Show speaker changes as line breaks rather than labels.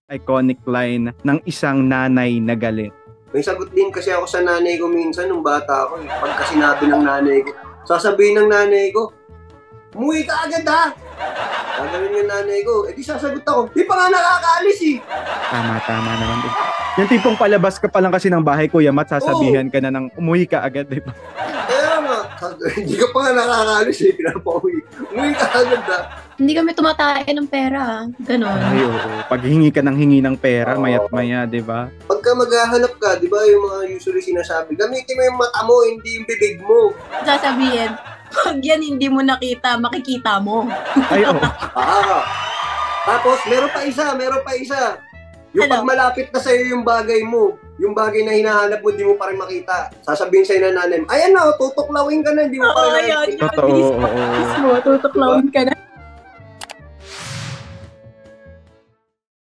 iconic line ng isang nanay na galit?
May sagot din kasi ako sa nanay ko minsan nung bata ako. Pagka sinabi ng nanay ko, sasabihin ng nanay ko, umuwi ka agad ha! Gagawin yung nanay ko, di sasagot ako, di pa nga nakakaalis eh.
Tama naman din. Yung tipong palabas ka pa lang kasi ng bahay, Kuya Matt, sasabihan ka na ng umuwi ka agad, di ba?
Kaya nga, hindi ka pa nga nakakaalis eh, pinapauwi. Umuwi ka agad ha.
Hindi kami tumataya ng pera. Ganon.
Ay, oo. Pag hingi ka ng hingi ng pera, mayat maya, di ba?
Pagka maghahanap ka, di ba yung mga usually sinasabi, gamitin mo yung mata mo, hindi yung bibig mo.
Sasabihin, pag yan hindi mo nakita, makikita mo.
Ay, oo.
Tapos, meron pa isa. Yung
Ano?
pag malapit na sa'yo yung bagay mo, yung bagay na hinahanap mo, di mo pa rin makita. Sasabihin sa'yo na nanay mo, ayan na, tutuklawin ka na, di mo pa rin makikita.
Totoo, oo.
Mismo, tutuklawin ka na.